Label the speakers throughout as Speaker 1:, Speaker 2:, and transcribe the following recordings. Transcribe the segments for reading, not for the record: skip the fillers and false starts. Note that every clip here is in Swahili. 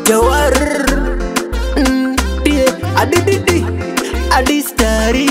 Speaker 1: Jawar Distari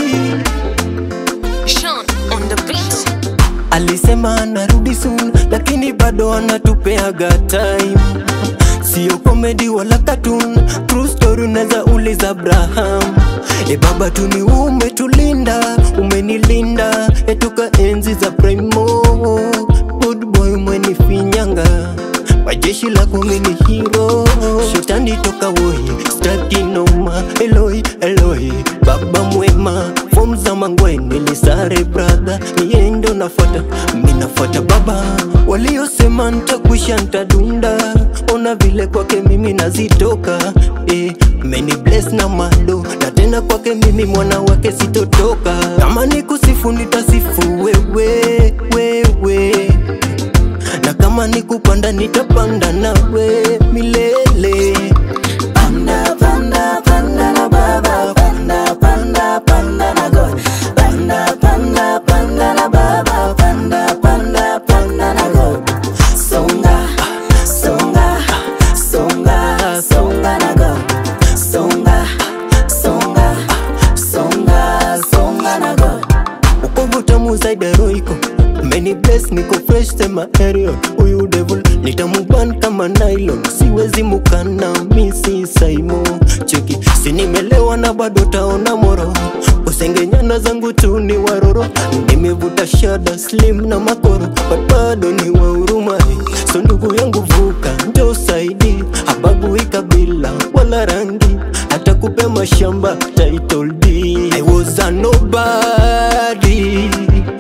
Speaker 2: Sean on the beat.
Speaker 1: alisema anarudi soon, lakini bado anatupeaga time. Sio comedy wala cartoon, true story unaweza uliza Abraham. Baba tu ni umetulinda, umenilinda toka enzi za primo. Good boy umenifinyanga, kwa jeshi lako mimi hero. Shetani toka woi, staki noma. Eloi, Eloi, baba mwema. Form za mangwe nilisare brother, niye ndo nafuata, mimi nafuata baba. Waliosema nitakwisha nitadunda, ona vile kwake mimi nazitoka. Many bless na malo, na tena kwake mimi mwana wake sitotoka. Kama ni kusifu nitasifu wewe, wewe. Na kama ni kupanda nitapanda nawe milele. Panda, panda, panda na baba. Panda, panda, panda na God. Panda, panda, panda na baba. Panda, panda, panda na God. Songa, songa, songa, songa na God. Songa, songa, songa, songa na God. Uko butamu zaidi roiko, many bless niko fresh sema area. Uyu devil nitamuban kama nylon, siwezi mukana misi saimo. Cheki sinimelewa na bado taona moro, usengenyana zangu tu ni waroro. Nimevuta shada slim na makoro, but bado ni wa huruma. So ndugu yangu vuka, ndio saidi, habagui kabila wala rangi, hata kupe mashamba title deed. I was a nobody,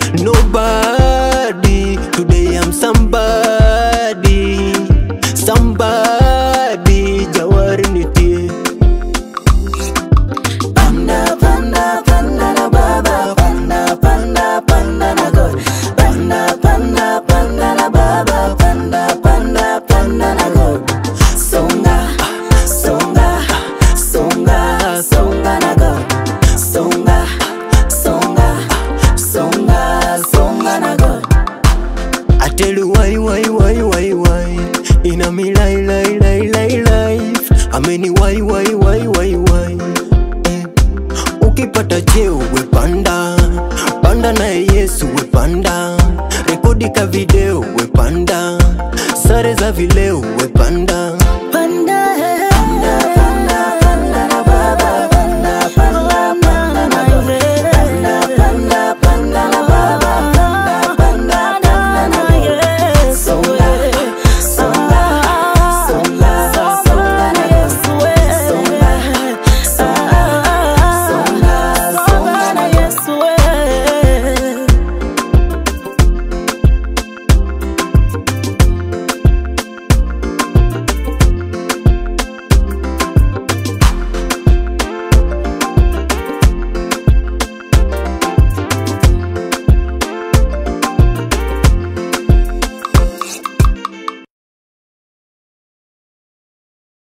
Speaker 1: nobody. Today I'm somebody, somebody. Jawari nitie. Panda, panda, panda na baba. Panda, panda, panda na God. Panda, panda, panda na baba. Panda, panda, panda na God. Songa, songa, songa, songa na God. Songa, songa, songa, songa na God. I tell you why, in a me life. I mean why. Ukipata cheo we panda, panda na Yesu we panda. Rekodi ka video we panda, sare za vileo we panda.